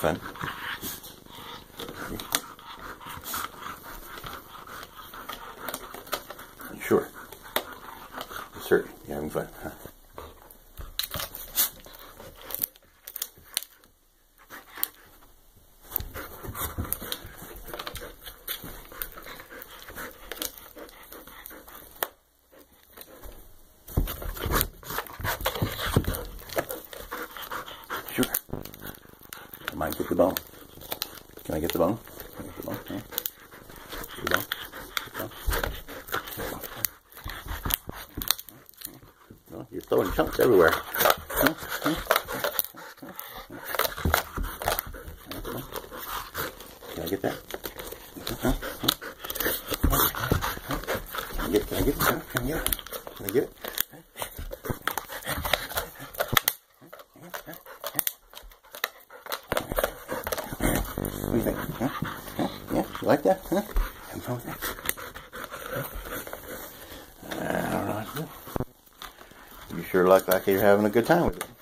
fun. Sure. Sure, you're having fun, huh? Sure. I might get the bone. Can I get the bone? Can I get the bone? Yeah. Get the bone. Get the bone. No, you're throwing chunks everywhere. Can I get that? Can I get it? Can I get it? Can I get it? Can I get it? What do you think? Huh? Huh? Yeah, you like that? Huh? Having fun with that? I don't know what to do. You sure look like you're having a good time with it.